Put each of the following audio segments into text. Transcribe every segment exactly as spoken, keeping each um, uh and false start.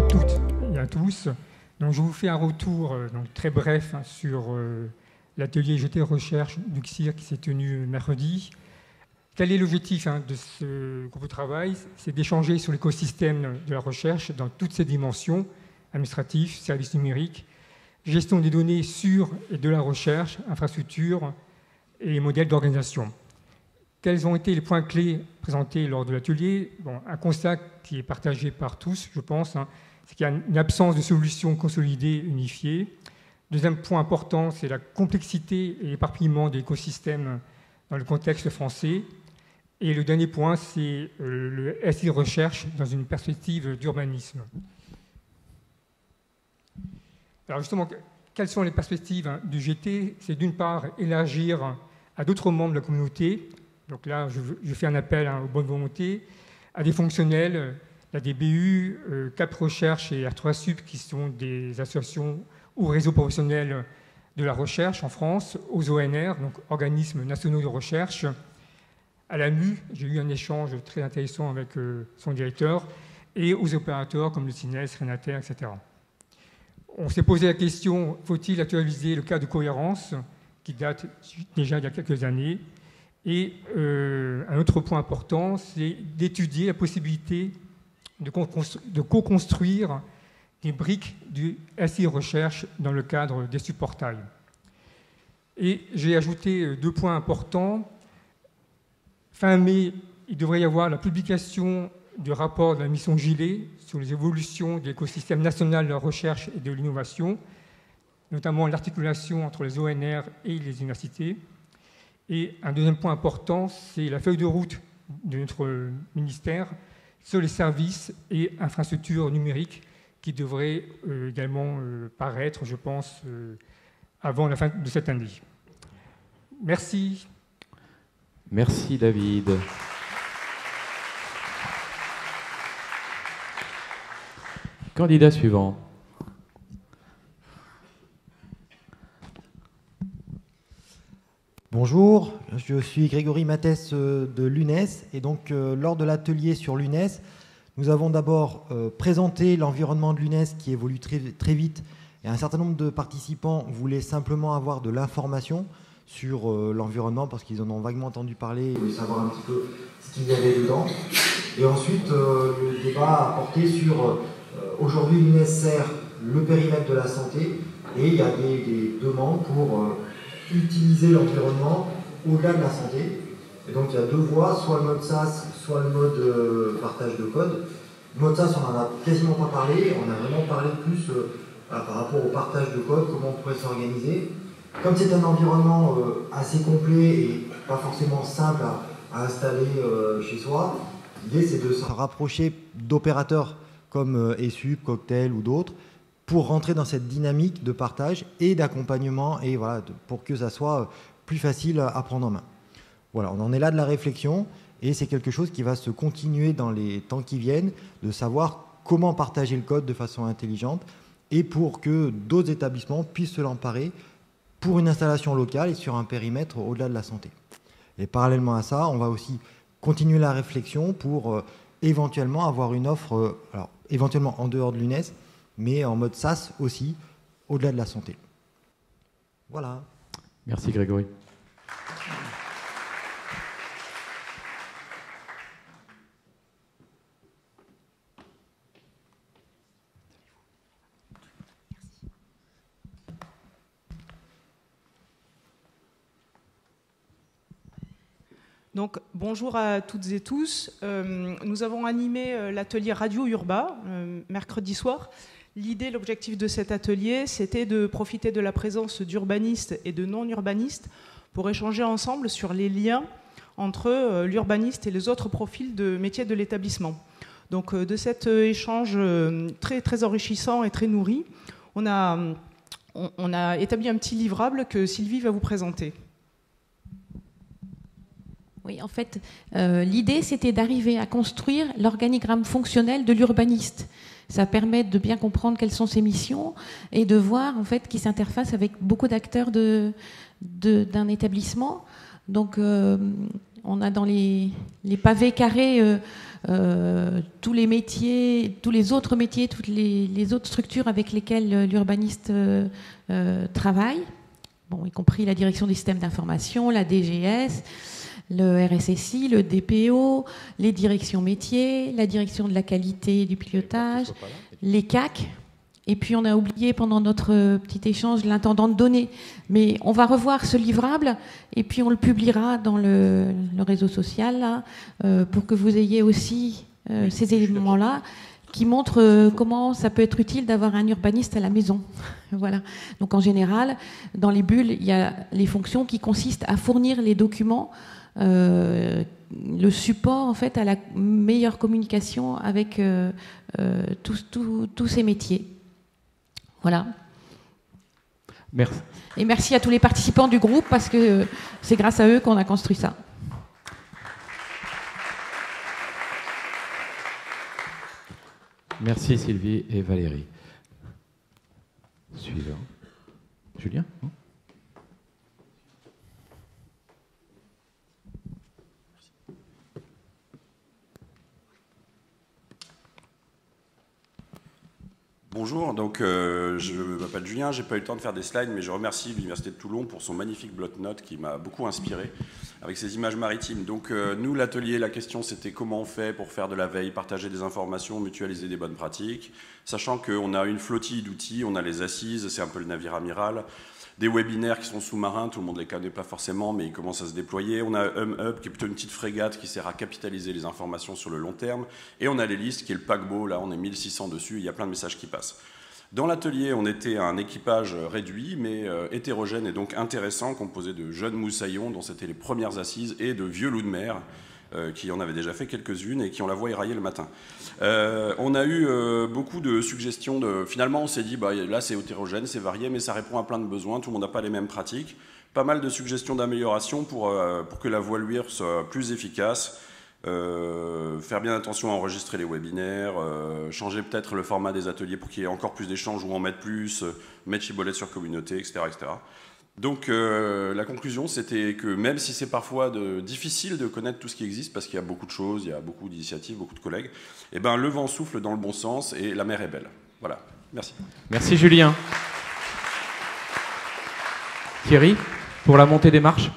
toutes et à tous. Donc, je vous fais un retour euh, donc, très bref hein, sur euh, l'atelier G T Recherche du C I R qui s'est tenu mercredi. Quel est l'objectif hein, de ce groupe de travail? C'est d'échanger sur l'écosystème de la recherche dans toutes ses dimensions, administratifs, services numériques, gestion des données sur et de la recherche, infrastructures et modèles d'organisation. Quels ont été les points clés présentés lors de l'atelier? Bon, un constat qui est partagé par tous, je pense, hein, c'est qu'il y a une absence de solutions consolidées, unifiées. Deuxième point important, c'est la complexité et l'éparpillement de l'écosystème dans le contexte français. Et le dernier point, c'est le S I Recherche dans une perspective d'urbanisme. Alors justement, quelles sont les perspectives hein, du G T? C'est d'une part élargir à d'autres membres de la communauté. Donc là, je, je fais un appel hein, aux bonnes volontés, à des fonctionnels, il y a des B U, euh, Cap Recherche et R trois Sup qui sont des associations ou réseaux professionnels de la recherche en France, aux O N R, donc organismes nationaux de recherche, à l'A M U, j'ai eu un échange très intéressant avec euh, son directeur, et aux opérateurs comme le C I N E S, Renater, et cetera. On s'est posé la question, faut-il actualiser le cas de cohérence, qui date déjà d'il y a quelques années? Et euh, un autre point important, c'est d'étudier la possibilité de co-construire des briques du S I Recherche dans le cadre des subportails. Et j'ai ajouté deux points importants. Fin mai, il devrait y avoir la publication du rapport de la mission Gilet sur les évolutions de l'écosystème national de la recherche et de l'innovation, notamment l'articulation entre les O N R et les universités. Et un deuxième point important, c'est la feuille de route de notre ministère sur les services et infrastructures numériques qui devraient euh, également euh, paraître, je pense, euh, avant la fin de cette année. Merci. Merci David. Candidat suivant. Bonjour, je suis Grégory Mathès de l'U N E S et donc euh, lors de l'atelier sur l'U N E S, nous avons d'abord euh, présenté l'environnement de l'U N E S qui évolue très, très vite et un certain nombre de participants voulaient simplement avoir de l'information sur euh, l'environnement parce qu'ils en ont vaguement entendu parler, ils voulaient savoir un petit peu ce qu'il y avait dedans. Et ensuite, euh, le débat a porté sur euh, aujourd'hui l'U N E S sert le périmètre de la santé et il y a des, des demandes pour euh, utiliser l'environnement au-delà de la santé. Et donc il y a deux voies, soit le mode SaaS, soit le mode euh, partage de code. Le mode SaaS, on n'en a quasiment pas parlé, on a vraiment parlé plus euh, par rapport au partage de code, comment on pourrait s'organiser. Comme c'est un environnement euh, assez complet et pas forcément simple à, à installer euh, chez soi, l'idée c'est de se rapprocher d'opérateurs comme euh, ESUP, Cocktail ou d'autres, pour rentrer dans cette dynamique de partage et d'accompagnement et voilà, pour que ça soit plus facile à prendre en main. Voilà, on en est là de la réflexion et c'est quelque chose qui va se continuer dans les temps qui viennent, de savoir comment partager le code de façon intelligente et pour que d'autres établissements puissent se l'emparer pour une installation locale et sur un périmètre au-delà de la santé. Et parallèlement à ça, on va aussi continuer la réflexion pour euh, éventuellement avoir une offre, euh, alors éventuellement en dehors de l'U N E S, mais en mode SaaS aussi, au-delà de la santé. Voilà. Merci Grégory. Donc, bonjour à toutes et tous. Euh, nous avons animé euh, l'atelier Radio Urba euh, mercredi soir. L'idée, l'objectif de cet atelier, c'était de profiter de la présence d'urbanistes et de non-urbanistes pour échanger ensemble sur les liens entre euh, l'urbaniste et les autres profils de métiers de l'établissement. Donc, euh, de cet euh, échange euh, très, très enrichissant et très nourri, on a, on, on a établi un petit livrable que Sylvie va vous présenter. Oui, en fait, euh, l'idée, c'était d'arriver à construire l'organigramme fonctionnel de l'urbaniste. Ça permet de bien comprendre quelles sont ses missions et de voir en fait qu'il s'interface avec beaucoup d'acteurs de, de, d'un établissement. Donc, euh, on a dans les, les pavés carrés euh, euh, tous les métiers, tous les autres métiers, toutes les, les autres structures avec lesquelles l'urbaniste euh, euh, travaille, bon, y compris la direction des systèmes d'information, la D G S, le R S S I, le D P O, les directions métiers, la direction de la qualité et du pilotage, les C A C. Et puis on a oublié pendant notre petit échange l'intendant de données. Mais on va revoir ce livrable et puis on le publiera dans le, le réseau social là, euh, pour que vous ayez aussi euh, ces éléments-là qui montrent euh, comment ça peut être utile d'avoir un urbaniste à la maison. Voilà. Donc en général, dans les bulles, il y a les fonctions qui consistent à fournir les documents, euh, le support en fait à la meilleure communication avec euh, euh, tous, tous, tous ces métiers. Voilà. Merci. Et merci à tous les participants du groupe parce que c'est grâce à eux qu'on a construit ça. Merci Sylvie et Valérie. Suivant. Julien, non ? Bonjour, donc euh, je m'appelle Julien, j'ai pas eu le temps de faire des slides, mais je remercie l'Université de Toulon pour son magnifique bloc-notes qui m'a beaucoup inspiré avec ses images maritimes. Donc euh, nous, l'atelier, la question c'était comment on fait pour faire de la veille, partager des informations, mutualiser des bonnes pratiques, sachant qu'on a une flottille d'outils, on a les assises, c'est un peu le navire amiral, des webinaires qui sont sous-marins, tout le monde ne les connaît pas forcément, mais ils commencent à se déployer. On a Hum Up, qui est plutôt une petite frégate qui sert à capitaliser les informations sur le long terme. Et on a les listes, qui est le paquebot, là on est mille six cents dessus, il y a plein de messages qui passent. Dans l'atelier, on était un équipage réduit, mais euh, hétérogène et donc intéressant, composé de jeunes moussaillons, dont c'était les premières assises, et de vieux loups de mer, euh, qui en avaient déjà fait quelques-unes et qui ont la voix éraillée le matin. Euh, on a eu euh, beaucoup de suggestions. De... Finalement, on s'est dit, bah, là c'est hétérogène, c'est varié, mais ça répond à plein de besoins, tout le monde n'a pas les mêmes pratiques. Pas mal de suggestions d'amélioration pour, euh, pour que la voilure soit plus efficace. Euh, faire bien attention à enregistrer les webinaires, euh, changer peut-être le format des ateliers pour qu'il y ait encore plus d'échanges ou en mettre plus, euh, mettre Chibolette sur communauté, et cetera et cetera. Donc euh, la conclusion, c'était que même si c'est parfois de, difficile de connaître tout ce qui existe, parce qu'il y a beaucoup de choses, il y a beaucoup d'initiatives, beaucoup de collègues, eh ben, le vent souffle dans le bon sens et la mer est belle. Voilà, merci. Merci Julien. Thierry, pour la montée des marches.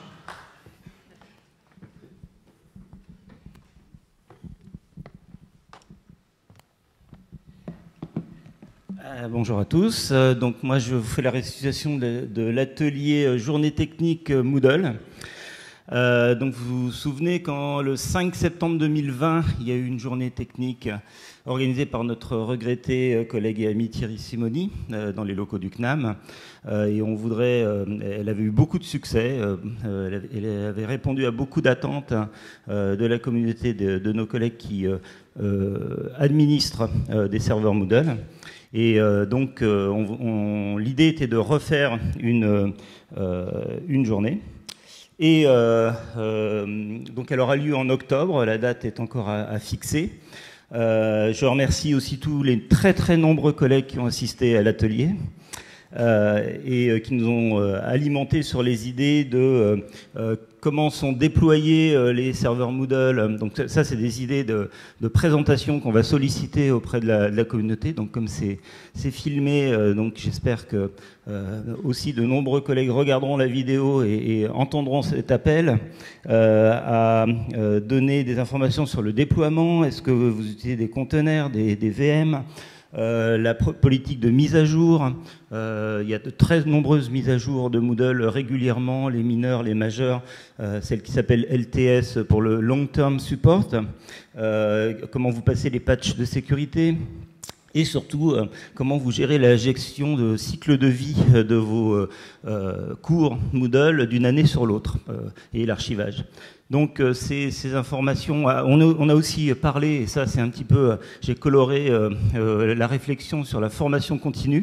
Bonjour à tous. Donc moi je vous fais la restitution de, de l'atelier journée technique Moodle. Euh, donc vous vous souvenez quand le cinq septembre deux mille vingt, il y a eu une journée technique organisée par notre regretté collègue et ami Thierry Simoni euh, dans les locaux du C N A M. Euh, et on voudrait, euh, elle avait eu beaucoup de succès, euh, elle, avait, elle avait répondu à beaucoup d'attentes euh, de la communauté de, de nos collègues qui euh, euh, administrent euh, des serveurs Moodle. Et euh, donc, euh, on, on, l'idée était de refaire une, euh, une journée. Et euh, euh, donc, elle aura lieu en octobre. La date est encore à, à fixer. Euh, je remercie aussi tous les très très nombreux collègues qui ont assisté à l'atelier euh, et euh, qui nous ont euh, alimenté sur les idées de euh, euh, comment sont déployés euh, les serveurs Moodle. Donc ça, c'est des idées de, de présentation qu'on va solliciter auprès de la, de la communauté. Donc comme c'est c'est filmé, euh, donc j'espère que euh, aussi de nombreux collègues regarderont la vidéo et, et entendront cet appel euh, à euh, donner des informations sur le déploiement. Est-ce que vous utilisez des conteneurs, des, des V M ? Euh, la politique de mise à jour, euh, il y a de très nombreuses mises à jour de Moodle régulièrement, les mineurs, les majeurs, euh, celle qui s'appelle L T S pour le Long Term Support, euh, comment vous passez les patchs de sécurité, et surtout euh, comment vous gérez la gestion de cycle de vie de vos euh, cours Moodle d'une année sur l'autre, euh, et l'archivage. Donc euh, ces, ces informations, on a, on a aussi parlé, et ça c'est un petit peu, j'ai coloré euh, euh, la réflexion sur la formation continue.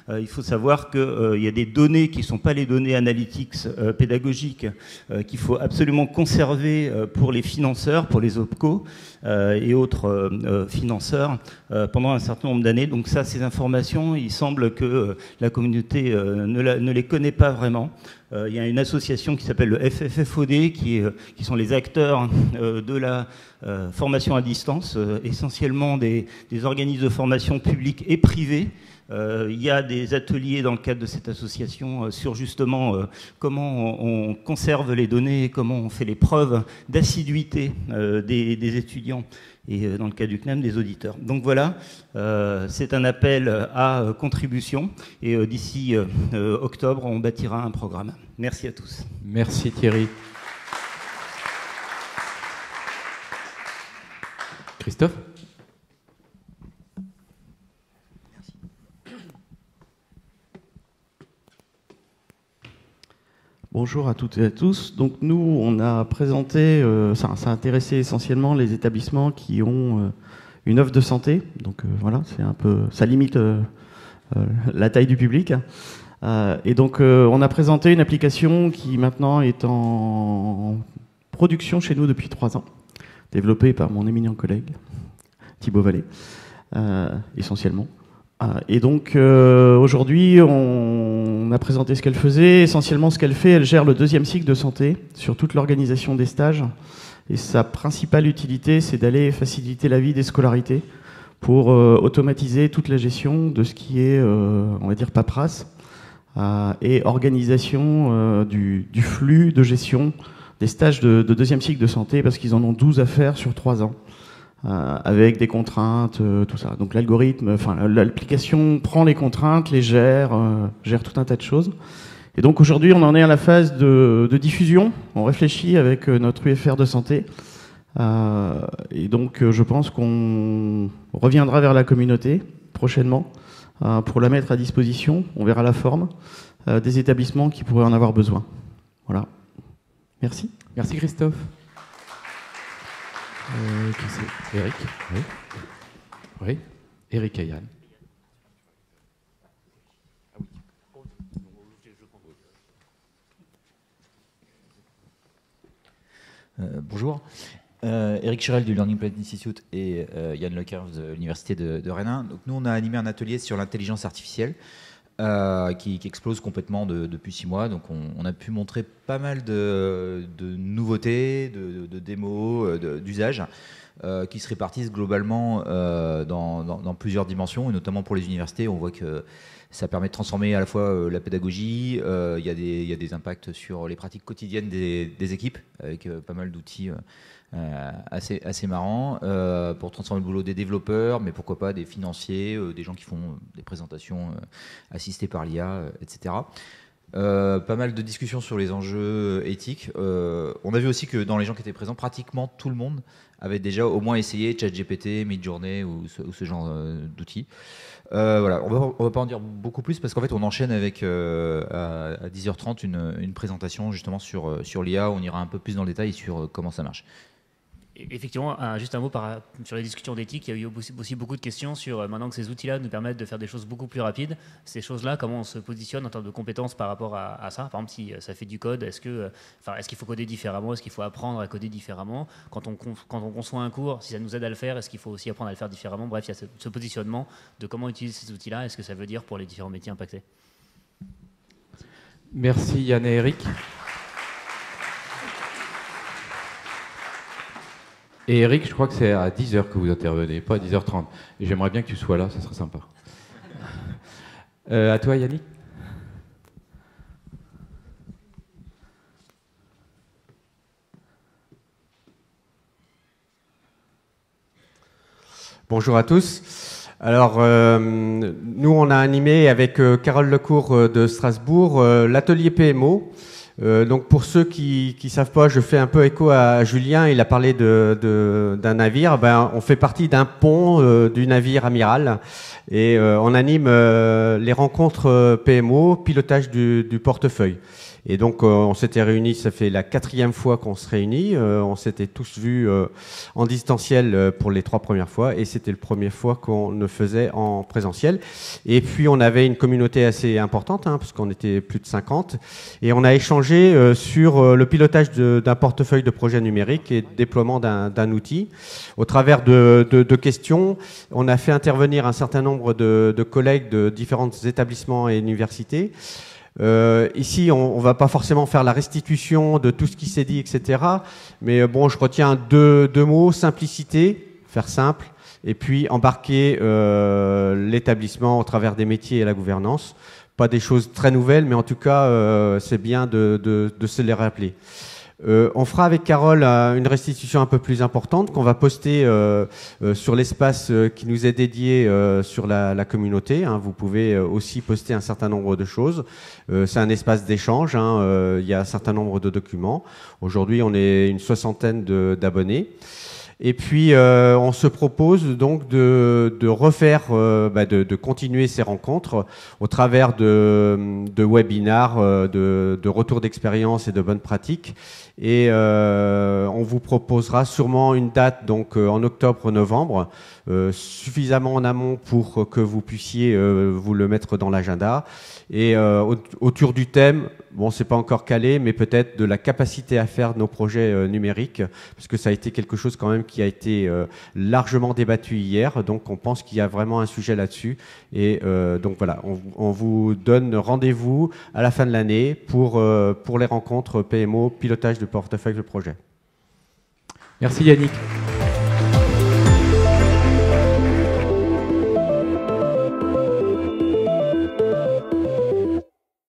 Euh, il faut savoir qu'il euh, y a des données qui ne sont pas les données analytics euh, pédagogiques euh, qu'il faut absolument conserver euh, pour les financeurs, pour les OPCO euh, et autres euh, euh, financeurs euh, pendant un certain nombre d'années. Donc ça, ces informations, il semble que euh, la communauté euh, ne, la, ne les connaît pas vraiment. Euh, il y a une association qui s'appelle le F F F O D, qui, est, qui sont les acteurs euh, de la euh, formation à distance, euh, essentiellement des, des organismes de formation publics et privés. Euh, il y a des ateliers dans le cadre de cette association euh, sur justement euh, comment on, on conserve les données, comment on fait les preuves d'assiduité euh, des, des étudiants et euh, dans le cas du C N E M des auditeurs. Donc voilà, euh, c'est un appel à euh, contribution et euh, d'ici euh, euh, octobre, on bâtira un programme. Merci à tous. Merci Thierry. Christophe ? Bonjour à toutes et à tous. Donc nous, on a présenté, euh, ça, ça a intéressé essentiellement les établissements qui ont euh, une offre de santé. Donc euh, voilà, c'est un peu, ça limite euh, euh, la taille du public. Euh, et donc euh, on a présenté une application qui maintenant est en production chez nous depuis trois ans, développée par mon éminent collègue Thibaut Vallée, euh, essentiellement. Et donc euh, aujourd'hui, on a présenté ce qu'elle faisait. Essentiellement, ce qu'elle fait, elle gère le deuxième cycle de santé sur toute l'organisation des stages. Et sa principale utilité, c'est d'aller faciliter la vie des scolarités pour euh, automatiser toute la gestion de ce qui est, euh, on va dire, paperasse euh, et organisation euh, du, du flux de gestion des stages de, de deuxième cycle de santé, parce qu'ils en ont douze à faire sur trois ans. Euh, avec des contraintes, euh, tout ça. Donc l'algorithme, enfin l'application prend les contraintes, les gère, euh, gère tout un tas de choses. Et donc aujourd'hui, on en est à la phase de, de diffusion. On réfléchit avec euh, notre U F R de santé. Euh, et donc euh, je pense qu'on reviendra vers la communauté prochainement euh, pour la mettre à disposition. On verra la forme euh, des établissements qui pourraient en avoir besoin. Voilà. Merci. Merci Christophe. Euh, qui c'est ? Eric ? Oui. Oui. Eric Ayal. Euh, bonjour. Euh, Eric Chirel du Learning Planet Institute et euh, Yann Lecker de l'Université de, de Rennes. Donc nous, on a animé un atelier sur l'intelligence artificielle euh, qui, qui explose complètement de, depuis six mois. Donc on, on a pu montrer pas mal de, de nouveautés, de, de, de démos, d'usages euh, qui se répartissent globalement euh, dans, dans, dans plusieurs dimensions, et notamment pour les universités. On voit que ça permet de transformer à la fois euh, la pédagogie, euh, il y a des, il y a des impacts sur les pratiques quotidiennes des, des équipes, avec euh, pas mal d'outils euh, euh, assez, assez marrants, euh, pour transformer le boulot des développeurs, mais pourquoi pas des financiers, euh, des gens qui font des présentations euh, assistées par l'I A, euh, et cetera. Euh, pas mal de discussions sur les enjeux éthiques. Euh, on a vu aussi que dans les gens qui étaient présents, pratiquement tout le monde avait déjà au moins essayé ChatGPT, Midjourney ou ce, ou ce genre euh, d'outils. Euh, voilà, on va, on va pas en dire beaucoup plus parce qu'en fait on enchaîne avec euh, à, à dix heures trente une, une présentation justement sur, sur l'I A où on ira un peu plus dans le détail sur euh, comment ça marche. Effectivement, un, juste un mot par, sur les discussions d'éthique, il y a eu aussi, aussi beaucoup de questions sur euh, maintenant que ces outils-là nous permettent de faire des choses beaucoup plus rapides, ces choses-là, comment on se positionne en termes de compétences par rapport à, à ça. Par exemple, si ça fait du code, est-ce que, euh, enfin, est-ce qu'il faut coder différemment, est-ce qu'il faut apprendre à coder différemment quand on, quand on conçoit un cours, si ça nous aide à le faire, est-ce qu'il faut aussi apprendre à le faire différemment? Bref, il y a ce, ce positionnement de comment utiliser ces outils-là et ce que ça veut dire pour les différents métiers impactés. Merci Yann et Eric. Et Eric, je crois que c'est à dix heures que vous intervenez, pas à dix heures trente. Et j'aimerais bien que tu sois là, ça serait sympa. Euh, à toi, Yannick. Bonjour à tous. Alors, euh, nous, on a animé avec euh, Carole Lecourt euh, de Strasbourg euh, l'atelier P M O. Euh, donc pour ceux qui ne savent pas, je fais un peu écho à Julien, il a parlé de, de, d'un navire. Ben, on fait partie d'un pont euh, du navire amiral et euh, on anime euh, les rencontres P M O, pilotage du, du portefeuille. Et donc, euh, on s'était réunis, ça fait la quatrième fois qu'on se réunit. Euh, on s'était tous vus euh, en distanciel euh, pour les trois premières fois, et c'était la première fois qu'on le faisait en présentiel. Et puis, on avait une communauté assez importante, hein, parce qu'on était plus de cinquante, et on a échangé euh, sur euh, le pilotage d'un portefeuille de projets numériques et le déploiement d'un outil. Au travers de, de, de questions, on a fait intervenir un certain nombre de, de collègues de différents établissements et universités. Euh, ici, on ne va pas forcément faire la restitution de tout ce qui s'est dit, et cetera. Mais bon, je retiens deux, deux mots, simplicité, faire simple, et puis embarquer euh, l'établissement au travers des métiers et la gouvernance. Pas des choses très nouvelles, mais en tout cas, euh, c'est bien de, de, de se les rappeler. Euh, on fera avec Carole euh, une restitution un peu plus importante qu'on va poster euh, euh, sur l'espace euh, qui nous est dédié euh, sur la, la communauté. Hein. Vous pouvez euh, aussi poster un certain nombre de choses. Euh, c'est un espace d'échange. Hein. Euh, il y a un certain nombre de documents. Aujourd'hui, on est une soixantaine d'abonnés. Et puis, euh, on se propose donc de, de refaire, euh, bah de, de continuer ces rencontres au travers de, de webinars, euh, de, de retours d'expérience et de bonnes pratiques. Et euh, on vous proposera sûrement une date donc euh, en octobre-novembre, euh, suffisamment en amont pour que vous puissiez euh, vous le mettre dans l'agenda. Et euh, autour du thème, bon, c'est pas encore calé, mais peut-être de la capacité à faire nos projets euh, numériques, parce que ça a été quelque chose quand même qui a été euh, largement débattu hier. Donc, on pense qu'il y a vraiment un sujet là-dessus. Et euh, donc voilà, on, on vous donne rendez-vous à la fin de l'année pour euh, pour les rencontres P M O, pilotage de portefeuille de projet. Merci Yannick.